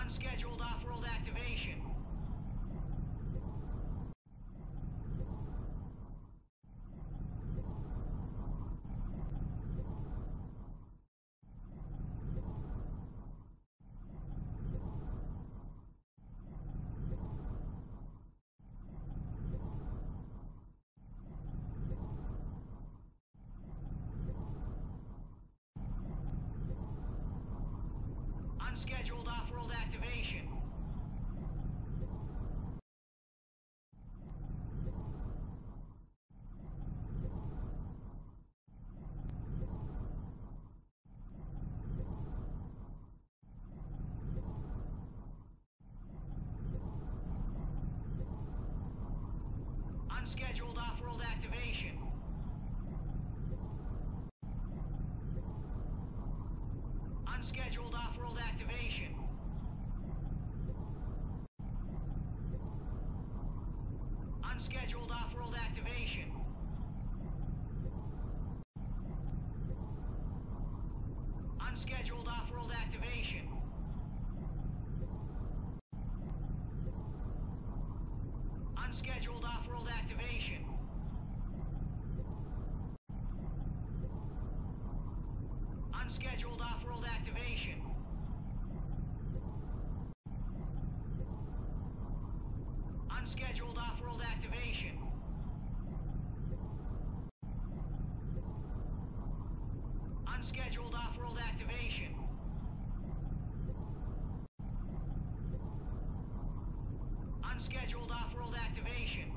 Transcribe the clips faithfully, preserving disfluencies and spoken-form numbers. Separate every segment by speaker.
Speaker 1: Unscheduled off-world activation. Unscheduled off-world activation. Unscheduled off-world activation. Unscheduled off-world activation. Unscheduled off-world activation. Unscheduled off-world activation. Unscheduled off-world activation. Unscheduled off-world activation. Unscheduled off-world activation. Unscheduled off-world activation. Unscheduled off-world activation.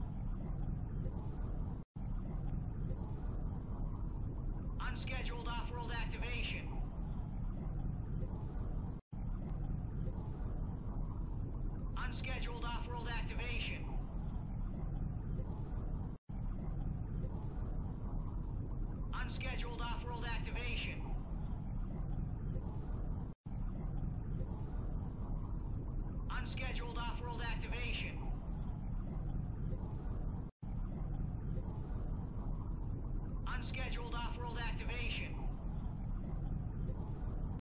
Speaker 1: Unscheduled off-world activation. Unscheduled off-world activation. Unscheduled off-world activation. Unscheduled off-world activation.